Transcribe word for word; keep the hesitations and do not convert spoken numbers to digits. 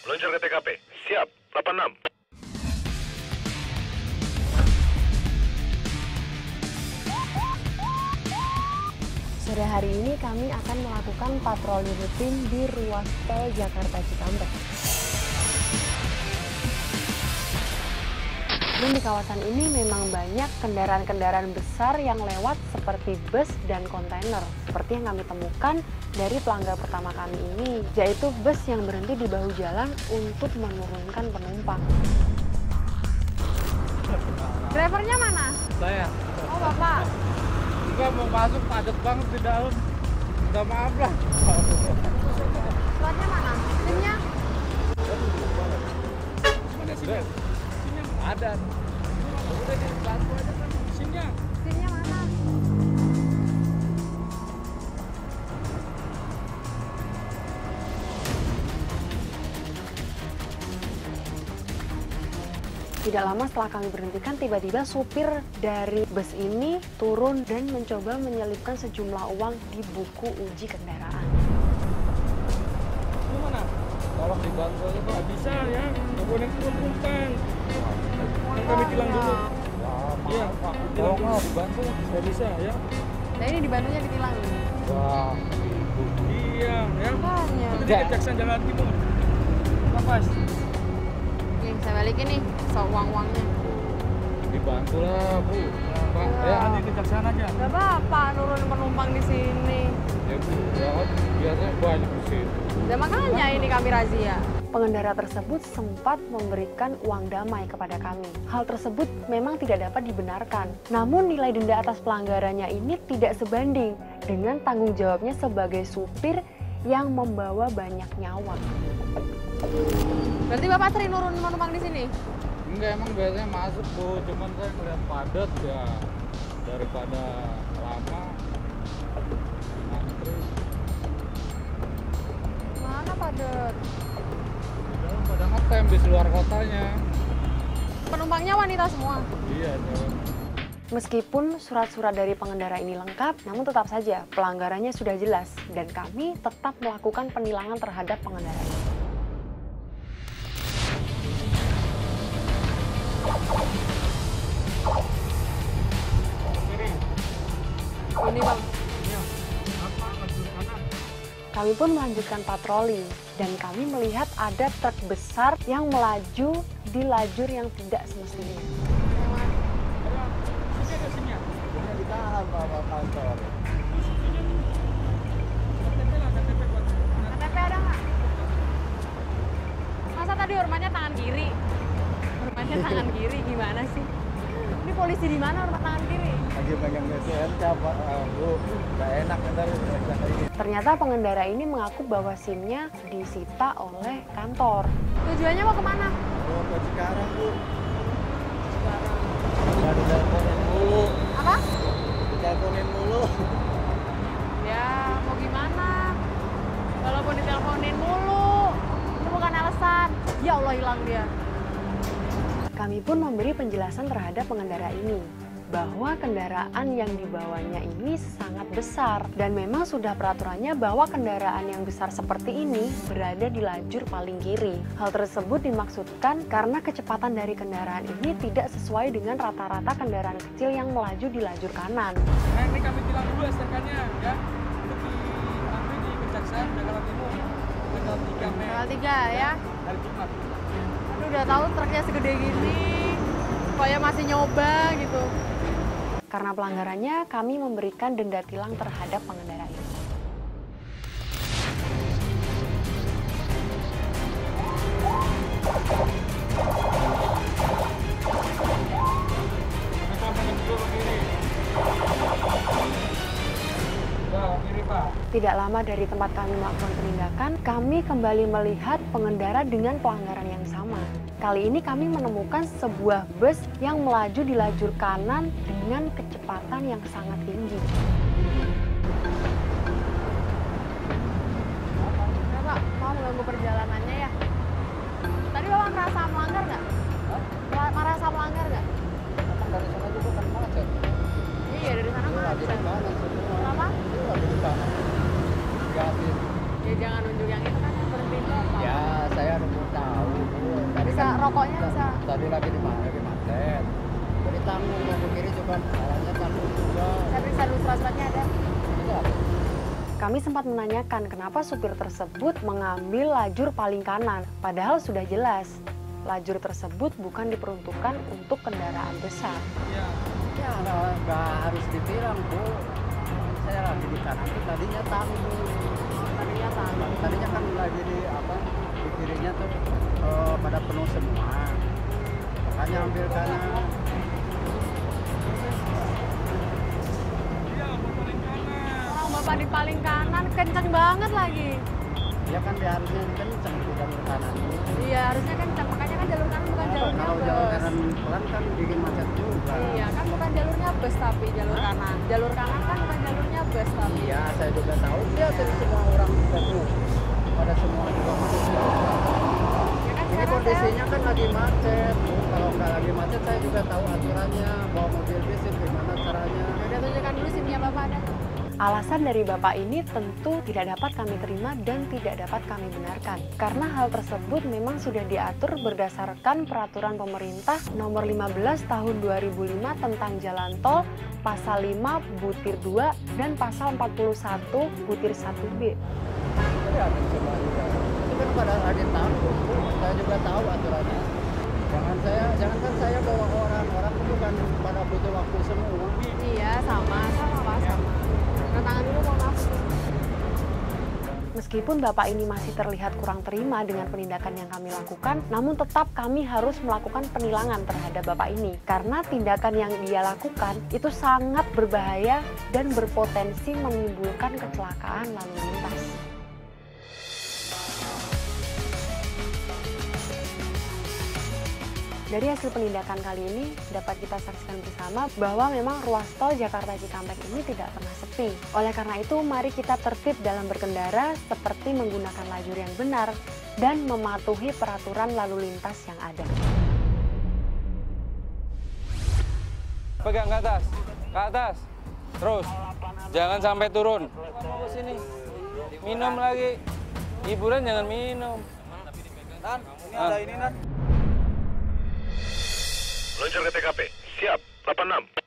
Meluncur ke T K P. Siap, delapan enam. Sore hari ini kami akan melakukan patroli rutin di ruas tol Jakarta Cikampek. Dan di kawasan ini memang banyak kendaraan-kendaraan besar yang lewat seperti bus dan kontainer. Seperti yang kami temukan dari pelanggar pertama kami ini, yaitu bus yang berhenti di bahu jalan untuk menurunkan penumpang. Drivernya mana? Saya. Oh, Bapak. Enggak mau masuk, padat banget di dalam. Minta maaf lah. Platnya mana? SIM-nya? Mana SIM-nya? SIM-nya ada. Udah dibantu aja kan SIM-nya. SIM-nya mana? Tidak lama setelah kami berhentikan, tiba-tiba supir dari bus ini turun dan mencoba menyelipkan sejumlah uang di buku uji kendaraan. Lu mana? Tolong dibantu aja Pak. Bisa ya, nggak boleh turun penumpang. Kan kami tilang dulu. Iya, Pak. Tolong mau dibantu, nggak bisa ya. Nah ini dibantunya ditilang. Wah, iya ya. Makanya. Itu di Kejaksaan Jakarta Timur. Lapas. Nih, saya balikin nih, so uang-uangnya. Dibantu lah, Bu. Pak, Ya. ya nanti Kejaksaan aja. Gak apa-apa, nurun penumpang di sini. Ya Bu, ya kan biasanya banyak di sini. Dan makanya ini kami razia. Pengendara tersebut sempat memberikan uang damai kepada kami. Hal tersebut memang tidak dapat dibenarkan. Namun nilai denda atas pelanggarannya ini tidak sebanding dengan tanggung jawabnya sebagai supir yang membawa banyak nyawa. Berarti Bapak sering nurun penumpang di sini? Enggak, emang biasanya masuk Bu, cuman saya ngeliat padat ya, daripada lama antri. Mana padat? Dalam pada ngetem di luar kotanya. Penumpangnya wanita semua? Iya, jalan. Meskipun surat-surat dari pengendara ini lengkap, namun tetap saja pelanggarannya sudah jelas dan kami tetap melakukan penilangan terhadap pengendara ini. Ini Bang. Iya. Apa lajur kanan? Kami pun melanjutkan patroli dan kami melihat ada truk besar yang melaju di lajur yang tidak semestinya. Sini ada SIM-nya. Ini ditahan Bapak kantor. K T P lah, K T P buat. K T P ada nggak? Masa tadi hormatnya tangan kiri? Hormatnya tangan kiri gimana sih? Ini polisi di mana hormat tangan kiri? Lagi pegang B C N K Pak, ah, Bu. Nggak enak ntar periksa ini. Ternyata pengendara ini mengaku bahwa SIM-nya disita oleh kantor. Tujuannya mau kemana? Oh, ke Cikarang, Bu. Nggak diteleponin mulu. Apa? Diteleponin mulu. Ya, mau gimana? Walaupun diteleponin mulu, itu bukan alasan. Ya Allah, hilang dia. Kami pun memberi penjelasan terhadap pengendara ini, bahwa kendaraan yang dibawanya ini sangat besar dan memang sudah peraturannya bahwa kendaraan yang besar seperti ini berada di lajur paling kiri. Hal tersebut dimaksudkan karena kecepatan dari kendaraan ini tidak sesuai dengan rata-rata kendaraan kecil yang melaju di lajur kanan. Nah, ini kami tilang dulu S T K-nya ya. Untuk diambil di Kejaksaan Jakarta Timur. Tanggal tiga Mei. Tanggal tiga ya. Hari Jumat. Aduh, udah tahu truknya segede gini, supaya masih nyoba gitu. Karena pelanggarannya, kami memberikan denda tilang terhadap pengendara ini. Kita menuju ke kiri. Udah, kiri Pak. Tidak lama dari tempat kami melakukan penindakan, kami kembali melihat pengendara dengan pelanggaran yang sama. Kali ini kami menemukan sebuah bus yang melaju di lajur kanan dengan kecepatan yang sangat tinggi. Ya Pak, mau mengganggu perjalanannya ya? Tadi Bapak merasa melanggar nggak? Merasa melanggar nggak? Datang dari sana juga kan macet. Iya, dari sana Lagi di macet. kanan semua. Kenapa? Itu lagi di kanan. Gatin. Ya jangan nunjuk yang itu kan yang berhenti itu apa? Ya, saya nunggu rokoknya bisa. Tadi lagi di mana? Lagi macet. Jadi tanggung mau ke kiri juga arahnya tanggung juga. Saya periksa dulu surat-suratnya ada. Iya. Kami sempat menanyakan kenapa supir tersebut mengambil lajur paling kanan, padahal sudah jelas lajur tersebut bukan diperuntukkan untuk kendaraan besar. Iya. Ya nggak nggak harus ditilang Bu. Saya lagi di kanan tuh tadinya tanggung. Tadinya tahu. Tadinya kan lagi di apa? Di kirinya tuh eh, pada penuh semua. Makanya ambil kanan. Iya, paling kanan. Orang bapak di paling kanan kenceng banget lagi. Ya kan dia harusnya kenceng di jalur kanan. Iya harusnya kenceng, makanya kan jalur kanan bukan jalurnya Kalau jalur bus. kanan pelan kan bikin macet juga. Iya kan bukan jalurnya bus tapi jalur kanan. Jalur kanan kan bukan jalurnya bus tapi. Iya, saya juga tahu. Dia dari semua orang penuh. Pada semua juga manusia. Ya kan Ini sekarang kondisinya kan lagi macet. Bu. Kalau nggak lagi macet, saya juga tahu aturannya. Bawa mobil bis gimana caranya. saya udah tunjukkan dulu SIM-nya bapak ada. Alasan dari bapak ini tentu tidak dapat kami terima dan tidak dapat kami benarkan. Karena hal tersebut memang sudah diatur berdasarkan peraturan pemerintah nomor lima belas tahun dua ribu lima tentang jalan tol, pasal lima butir dua dan pasal empat puluh satu butir satu B. Kelihatan semua juga. Itu kan pada lagi tahu. Bu. Saya juga tahu aturannya. Jangan saya, jangan kan saya bawa orang. Orang itu kan pada butuh waktu semua. Iya sama, sama pak sama. Tangan dulu mau maaf. Meskipun bapak ini masih terlihat kurang terima dengan penindakan yang kami lakukan, namun tetap kami harus melakukan penilangan terhadap bapak ini. Karena tindakan yang dia lakukan itu sangat berbahaya dan berpotensi menimbulkan kecelakaan lalu lintas. Dari hasil penindakan kali ini, dapat kita saksikan bersama bahwa memang ruas tol Jakarta Cikampek ini tidak pernah sepi. Oleh karena itu, mari kita tertib dalam berkendara seperti menggunakan lajur yang benar dan mematuhi peraturan lalu lintas yang ada. Pegang ke atas, ke atas. Terus, jangan sampai turun. Mau ke sini. Minum lagi. Hiburan jangan minum. Nan, ini Ah. ada ini Nan. Meluncur ke T K P. Siap. delapan enam.